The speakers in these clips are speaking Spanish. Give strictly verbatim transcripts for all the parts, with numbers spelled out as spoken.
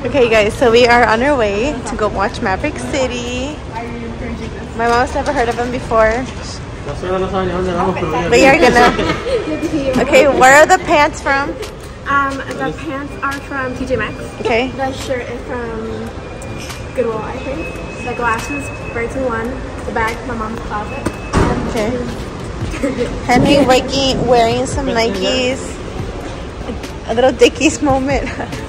Okay guys, so we are on our way to go watch Maverick City. My mom's never heard of him before. We are gonna... Okay, where are the pants from? Um, the pants are from T J Maxx. Okay. The shirt is from Goodwill, I think. The glasses, Birds in One. The bag, my mom's closet. Okay. Henry waking, wearing some Nikes. A little Dickies moment.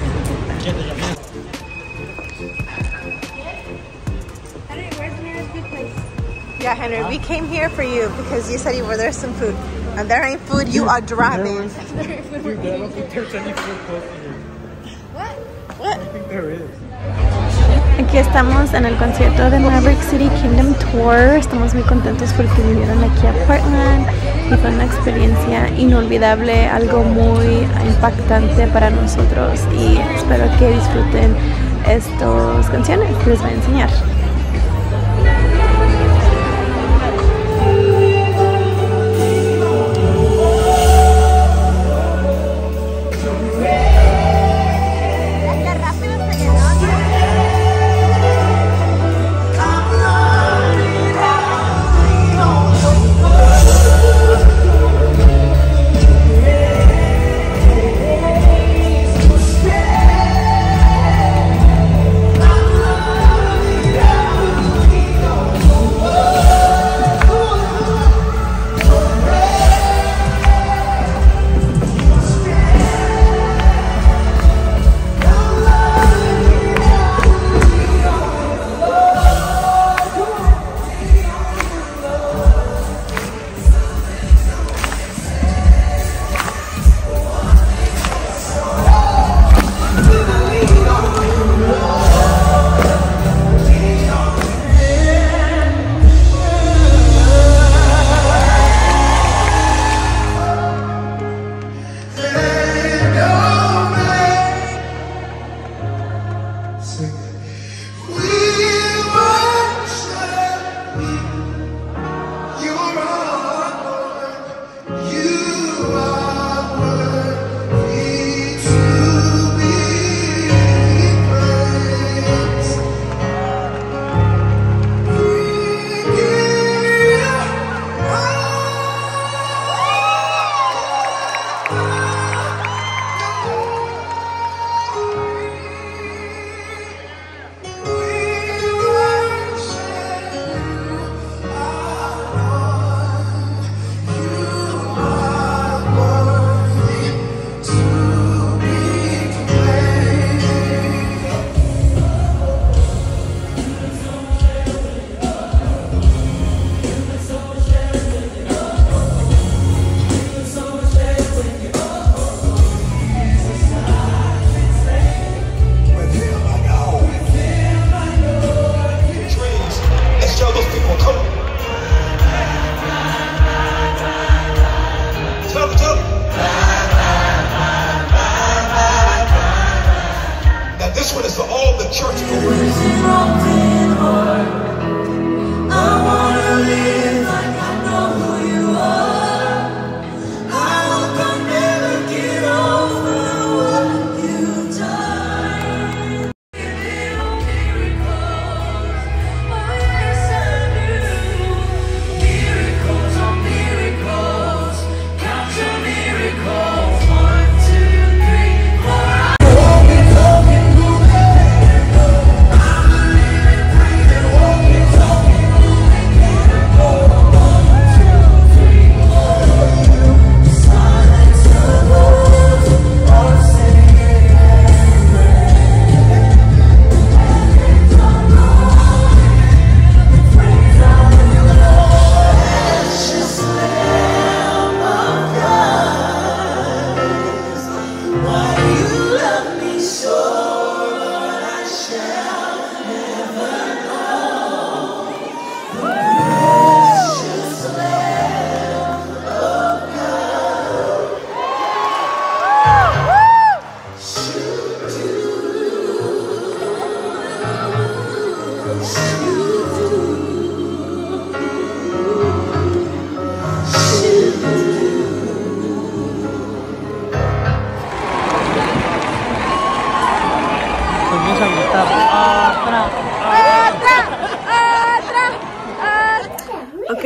Henry, where's the nearest food place? Yeah, Henry, we came here for you because you said you were there some food. And there ain't food, you are driving. Dude, I don't think there's any food close to here. What? What? I think there is. Aquí estamos en el concierto de Maverick City Kingdom Tour. Estamos muy contentos porque vinieron aquí a Portland y fue una experiencia inolvidable, algo muy impactante para nosotros y espero que disfruten estas canciones que les voy a enseñar. Yeah.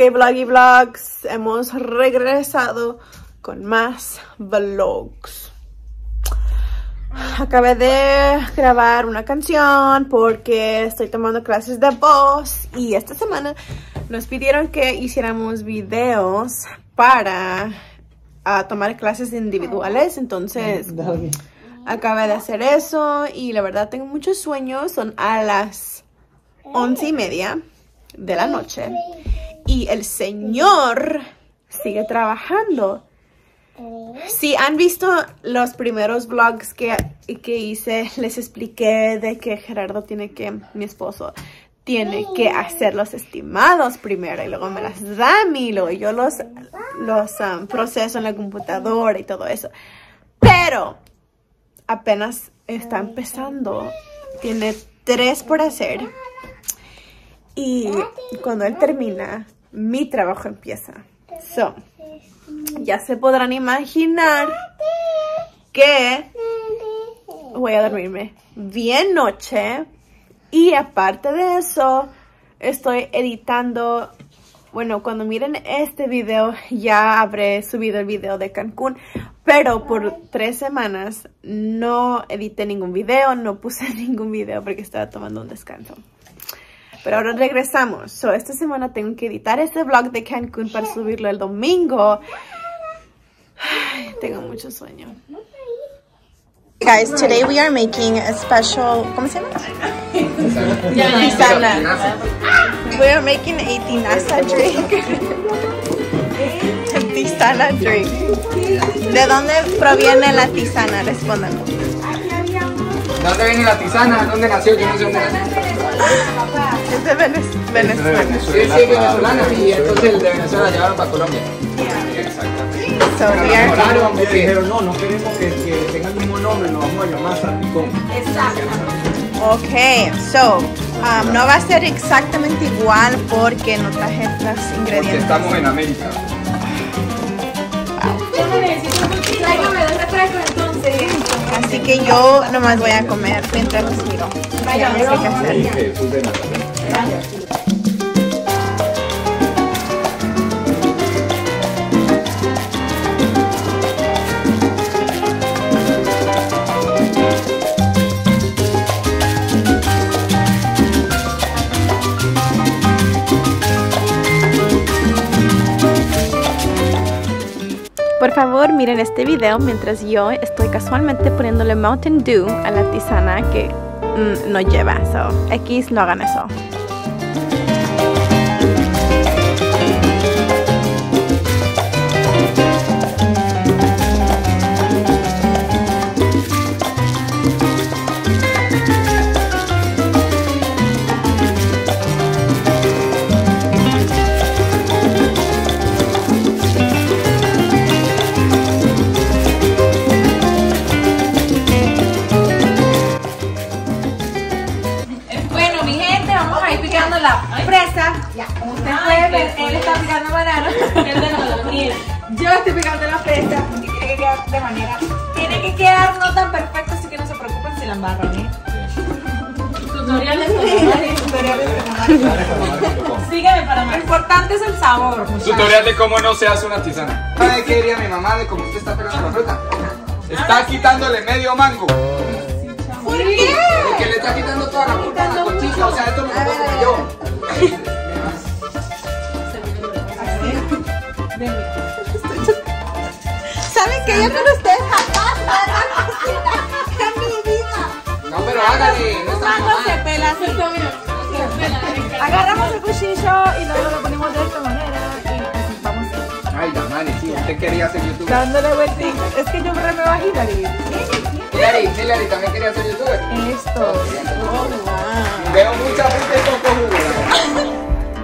Ok, Vloggy Vlogs, hemos regresado con más vlogs. Acabé de grabar una canción porque estoy tomando clases de voz y esta semana nos pidieron que hiciéramos videos para uh, tomar clases individuales, entonces acabé de hacer eso y la verdad tengo muchos sueños. Son a las once y media de la noche y el señor sigue trabajando. Si han visto los primeros vlogs que, que hice, les expliqué de que Gerardo tiene que, mi esposo, tiene que hacer los estimados primero y luego me las da a mí y luego yo los, los um, proceso en la computadora y todo eso. Pero apenas está empezando, tiene tres por hacer y cuando él termina, mi trabajo empieza. So, ya se podrán imaginar que voy a dormirme bien noche y aparte de eso estoy editando. Bueno, cuando miren este video ya habré subido el video de Cancún, pero por tres semanas no edité ningún video, no puse ningún video porque estaba tomando un descanso. Pero ahora regresamos. So, esta semana tengo que editar este vlog de Cancún para subirlo el domingo. Ay, tengo mucho sueño. Guys, today we are making a special, ¿cómo se llama? Tisana. We are making a tinaza drink. A tisana drink. ¿De dónde proviene la tisana? Respóndanos. ¿Dónde viene la tisana? ¿Dónde nació? Yo no sé dónde nació. Es de Venez Venezuela. Sí, sí, venezolana. Y entonces el de Venezuela llevaron para Colombia. Exactamente. So we are... Claro, me dijeron, no, no queremos que, que tenga el mismo nombre, nos vamos a llamar salpicón. Exacto. Ok, so, um, no va a ser exactamente igual porque no traje los Porque ingredientes. estamos en América. Tráigame dos refrescos entonces. Así que yo nomás voy a comer mientras los miro. Ya no sé qué hacer. Por favor, miren este video mientras yo estoy casualmente poniéndole Mountain Dew a la tisana que mm, no lleva. So, X, no hagan eso. La fresa, como usted puede ver, él está picando banano. Yo estoy picando la fresa porque tiene que quedar de manera, tiene que quedar no tan perfecto, así que no se preocupen si la embarran, ¿eh? Tutoriales Sígueme para más. Lo importante es el sabor, muchachos. Tutorial de cómo no se hace una tisana. ¿Sabe qué diría mi mamá de cómo usted está pegando la fruta? Está quitándole medio mango. ¿Por qué? Porque le está quitando toda la fruta a la conchita. O sea, esto me lo puedo comer yo. ¿Saben que yo con ustedes jamás me en mi vida? No, pero hágale. No está Mango se pela, se pela. Agarramos el cuchillo y luego lo ponemos de esta manera y así vamos. Ay, la madre, sí, usted quería ser youtuber. Dándole vueltita. Es que yo me bajé, Hilary. Hilary, Hilary también quería ser youtuber. Esto. Oh, wow. Veo mucha fruta y poco jugo.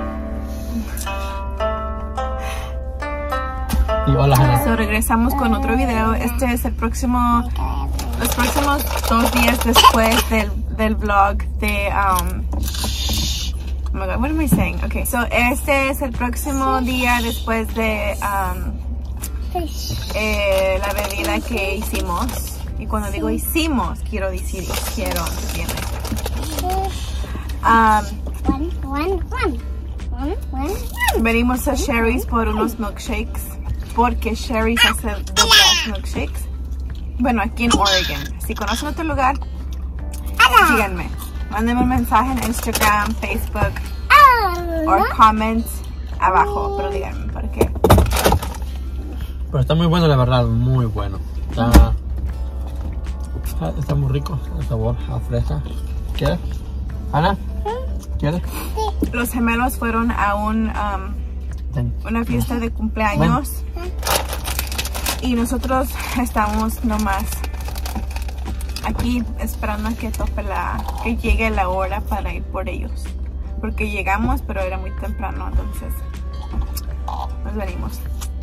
So, regresamos con otro video. Este es el próximo, los próximos dos días después del, del vlog de, um, oh my God, what am I saying? Okay, so este es el próximo día después de um, eh, la bebida que hicimos. Y cuando digo hicimos, quiero decir hicieron, ¿entiendes? Um, One, one, one. One, one, one. Venimos a Sherry's por unos milkshakes. Porque Sherry's hace the best milkshakes. Bueno, aquí en Oregon. Si conocen otro lugar, díganme. Mándenme un mensaje en Instagram, Facebook o comment abajo. Pero díganme por qué. Pero está muy bueno, la verdad, muy bueno. Está, está muy rico el sabor a fresa. ¿Quieres? Ana, ¿quieres? Los gemelos fueron a un, um, una fiesta de cumpleaños. Y nosotros estamos nomás aquí esperando a que tope la, que llegue la hora para ir por ellos. Porque llegamos, pero era muy temprano, entonces nos venimos.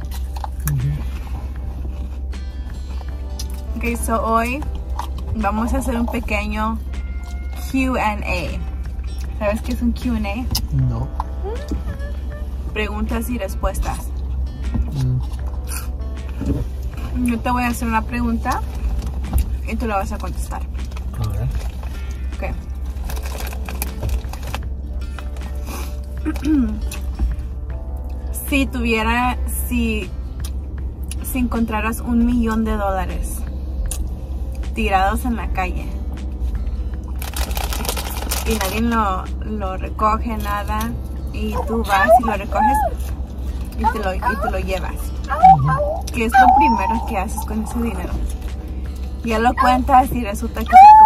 Ok, so hoy vamos a hacer un pequeño Q and A. ¿Sabes qué es un Q and A? No. Preguntas y respuestas. Mm. Yo te voy a hacer una pregunta y tú la vas a contestar. A ver. Ok. Si tuviera, si, si encontraras un millón de dólares tirados en la calle y nadie lo, lo recoge, nada, y tú vas y lo recoges y te lo, y te lo llevas, ¿qué es lo primero que haces con ese dinero? Ya lo cuentas y resulta que es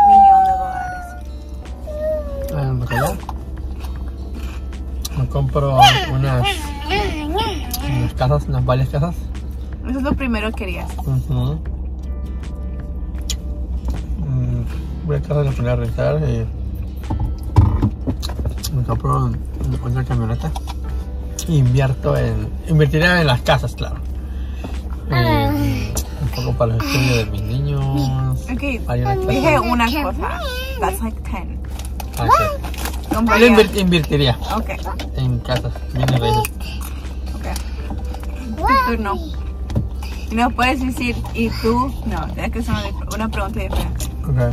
como un millón de dólares. Eh, me compro unas, unas casas, unas varias casas. Eso es lo primero que harías. Uh-huh. mm, voy a casa de poner a rentar y me compro una camioneta. Invierto en, invertiría en las casas, claro. Eh, un poco para los estudios de mis niños. Ok, Hay dije una cosa. That's like ten. Ah, sí. Yo Compraría. invir- invertiría Ok, en casas, bienes raíces. ok. Tu turno. Y no puedes decir, ¿y tú? No, tienes que hacer una, una pregunta diferente. Ok.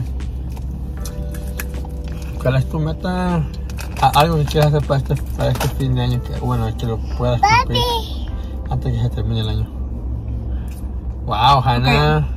¿Cuál es tu meta? Ah, algo que quieras hacer para este, para este fin de año, que bueno, que lo puedas cumplir antes que se termine el año. Wow, Hannah.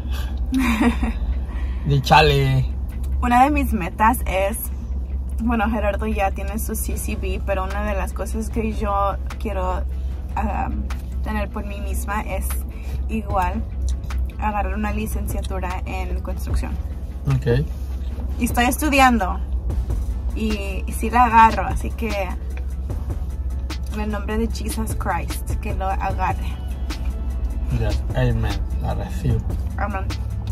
Dichale. Una de mis metas es, bueno, Gerardo ya tiene su C C B, pero una de las cosas que yo quiero um, tener por mí misma es igual agarrar una licenciatura en construcción. Ok. Y estoy estudiando y, y sí la agarro, así que en el nombre de Jesus Christ, que lo agarre. Yes, amen. La recibo. Amén.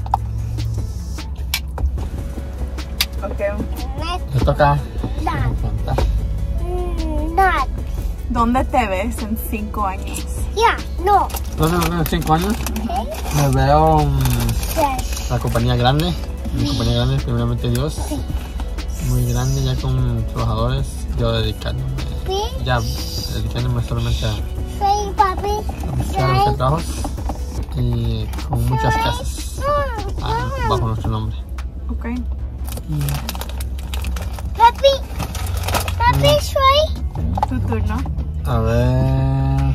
Ok. Te toca contar. Not. ¿Dónde te ves en cinco años? Yeah, no. No, no, no, en cinco años me veo um, Yes. la compañía grande, mi compañía grande, primeramente Dios, muy grande ya con trabajadores, yo dedicándome, ya dedicándome solamente a, Say, papi. a buscar los trabajos y con muchas casas ah, bajo nuestro nombre. Ok. Papi. Papi, soy. Tu turno. A ver,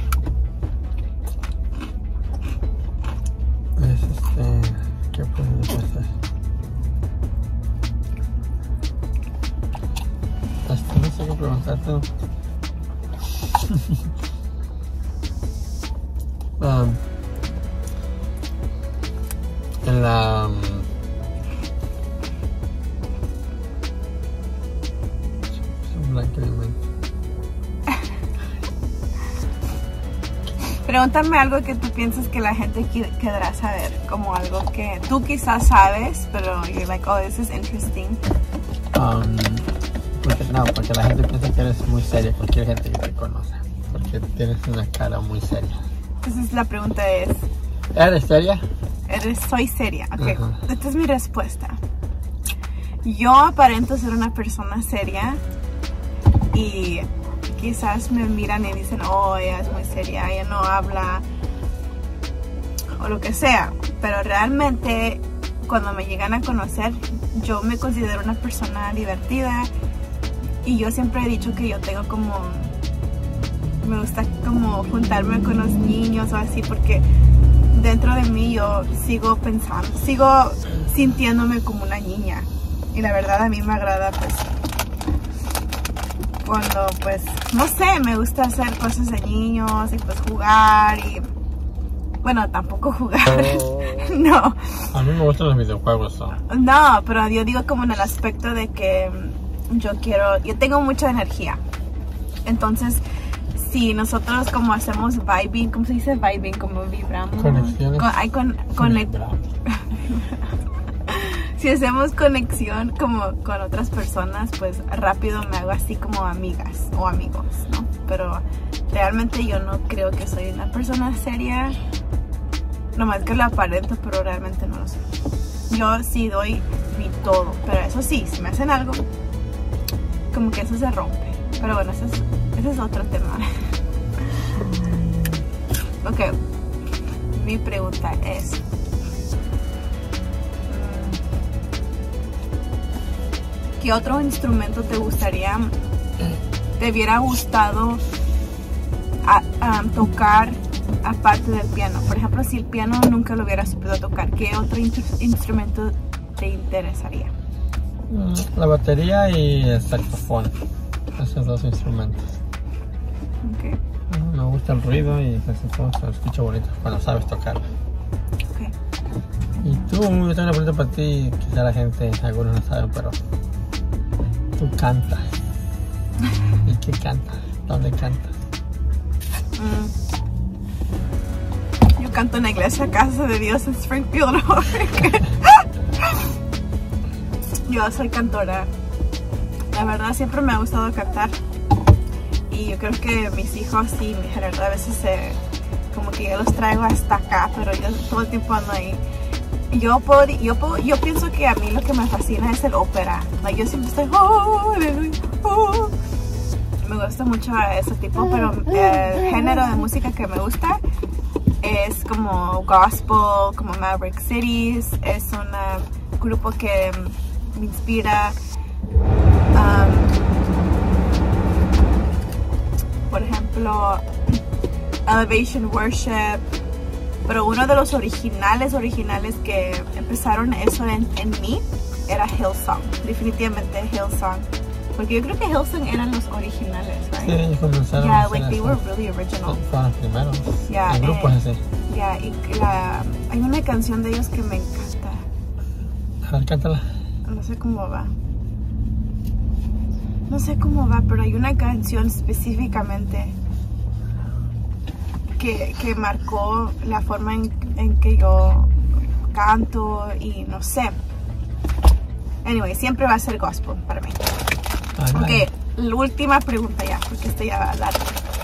es este, ¿qué puedo hacer? Este, no sé qué preguntarte. um, en la um, se me blanquea mi mente. Pregúntame algo que tú piensas que la gente qui- querrá saber, como algo que tú quizás sabes, pero you're like, oh, this is interesting. Um, porque, no, porque la gente piensa que eres muy seria, cualquier gente que te conoce, porque tienes una cara muy seria. Entonces la pregunta es, ¿Eres seria? ¿eres, soy seria? Ok, Ajá. esta es mi respuesta. Yo aparento ser una persona seria y quizás me miran y dicen, oh, ella es muy seria, ella no habla o lo que sea, pero realmente cuando me llegan a conocer yo me considero una persona divertida y yo siempre he dicho que yo tengo como me gusta como juntarme con los niños o así, porque dentro de mí yo sigo pensando, sigo sintiéndome como una niña. Y la verdad a mí me agrada pues cuando pues, no sé, me gusta hacer cosas de niños y pues jugar y... Bueno, tampoco jugar, Oh. no. A mí me gustan los videojuegos, ¿no? No, pero yo digo como en el aspecto de que yo quiero, yo tengo mucha energía. Entonces, si nosotros como hacemos vibing, ¿cómo se dice vibing? Como vibramos. Conexiones. Con, hay con, conec- Bravo. si hacemos conexión como con otras personas, pues rápido me hago así como amigas o amigos, ¿no? Pero realmente yo no creo que soy una persona seria. Nomás que lo aparento, pero realmente no lo sé. Yo sí doy mi todo, pero eso sí, si me hacen algo, como que eso se rompe. Pero bueno, ese es, ese es otro tema. Ok, mi pregunta es... ¿Qué otro instrumento te gustaría, te hubiera gustado a, a, tocar aparte del piano? Por ejemplo, si el piano nunca lo hubieras podido tocar, ¿qué otro in- instrumento te interesaría? La batería y el saxofón. Esos dos instrumentos. Okay. Me gusta el ruido y el saxofón se escucha bonito cuando sabes tocarlo. Okay. Y tú, yo tengo una pregunta para ti, quizá la gente, algunos no saben, pero tú cantas. ¿Y qué cantas? ¿Dónde cantas? Mm. Yo canto en la iglesia Casa de Dios en Springfield, Oregon. Yo soy cantora. La verdad siempre me ha gustado cantar. Y yo creo que mis hijos y mi general a veces se, como que yo los traigo hasta acá, pero yo todo el tiempo ando ahí. Yo, puedo, yo, puedo, yo pienso que a mí lo que me fascina es el ópera. Like, yo siempre estoy... Oh, aleluya, oh. Me gusta mucho ese tipo, pero el género de música que me gusta es como gospel, como Maverick Cities. Es un grupo que me inspira. Um, por ejemplo, Elevation Worship. Pero uno de los originales, originales que empezaron eso en, en mí era Hillsong. Definitivamente Hillsong. Porque yo creo que Hillsong eran los originales, right? Sí, ellos comenzaron Yeah, a hacer like they eso. were really original. Sí, fueron los primeros. Yeah, El grupo eh, es así. Yeah, y la, hay una canción de ellos que me encanta. A ver, cántala. No sé cómo va. No sé cómo va, pero hay una canción específicamente que, que marcó la forma en, en que yo canto y no sé. Anyway, siempre va a ser gospel para mí. Ay, Ok, ay. la última pregunta ya, porque esto ya va a largo.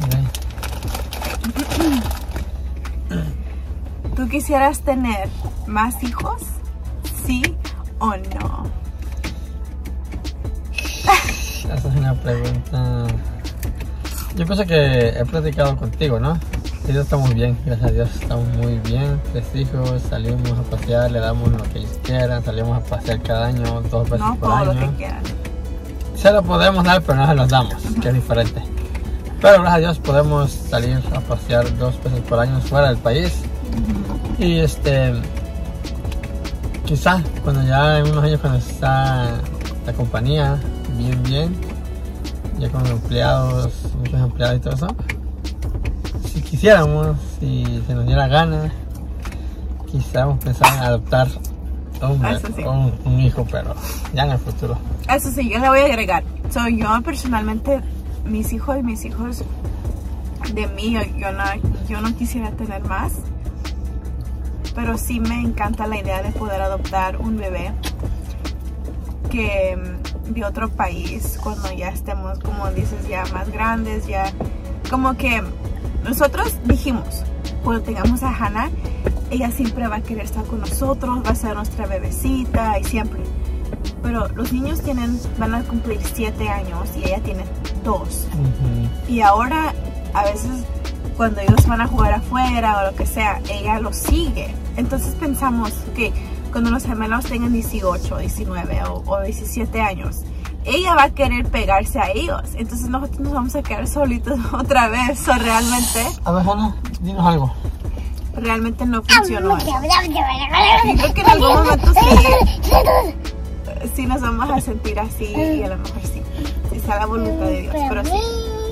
Ay. ¿Tú quisieras tener más hijos? ¿Sí o no? Esa es una pregunta. Yo pienso que he platicado contigo, ¿no? Y ya estamos bien, gracias a Dios, estamos muy bien. Tres hijos, salimos a pasear, le damos lo que ellos quieran, salimos a pasear cada año, dos veces No por todo año. lo que quieran. Se lo podemos dar, pero no se los damos, que es diferente. Pero gracias a Dios podemos salir a pasear dos veces por año fuera del país. Y este, quizá cuando ya en unos años cuando está la compañía bien bien, ya con empleados, muchos empleados y todo eso, si quisiéramos, si se nos diera gana, quizá pensar en adoptar un, Eso sí. un, un hijo, pero ya en el futuro. Eso sí, yo le voy a agregar. So, yo personalmente, mis hijos y mis hijos de mí, yo, yo, no, yo no quisiera tener más. Pero sí me encanta la idea de poder adoptar un bebé que de otro país cuando ya estemos, como dices, ya más grandes, ya como que nosotros dijimos, cuando tengamos a Hannah, ella siempre va a querer estar con nosotros, va a ser nuestra bebecita y siempre. Pero los niños tienen, van a cumplir siete años y ella tiene dos. Uh-huh. Y ahora, a veces, cuando ellos van a jugar afuera o lo que sea, ella los sigue. Entonces pensamos que cuando los gemelos tengan dieciocho, diecinueve o, o diecisiete años ella va a querer pegarse a ellos. Entonces nosotros nos vamos a quedar solitos otra vez. So, realmente, A ver, Hannah, dinos algo. realmente no funcionó. Creo que en algún momento sí, sí nos vamos a sentir así y a lo mejor sí. Si sea la voluntad de Dios, pero sí.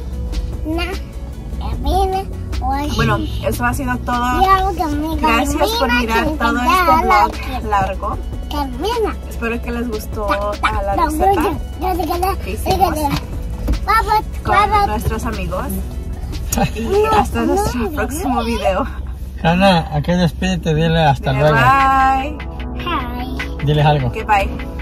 Bueno, eso ha sido todo. Gracias por mirar todo este vlog largo. Espero que les gustó a la receta que hicimos con nuestros amigos. Y hasta nuestro próximo video. Hannah, aquí despídete, dile hasta luego. Bye. Hi. Diles algo. Okay, bye.